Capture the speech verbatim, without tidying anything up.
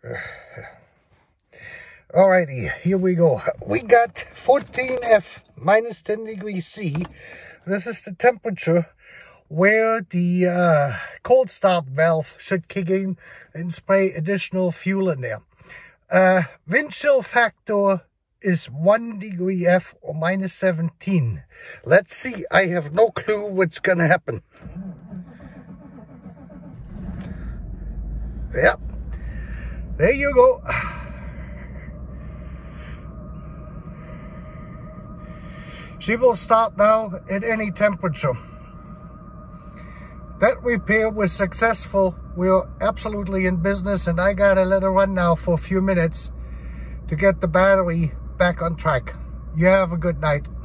Alrighty, here we go. We got fourteen F minus ten degrees C. This is the temperature where the uh, cold start valve should kick in and spray additional fuel in there. Uh, wind chill factor is one degree F or minus seventeen. Let's see. I have no clue what's gonna happen. Yep. There you go. She will start now at any temperature. That repair was successful. We're absolutely in business, and I gotta let her run now for a few minutes to get the battery back on track. You have a good night.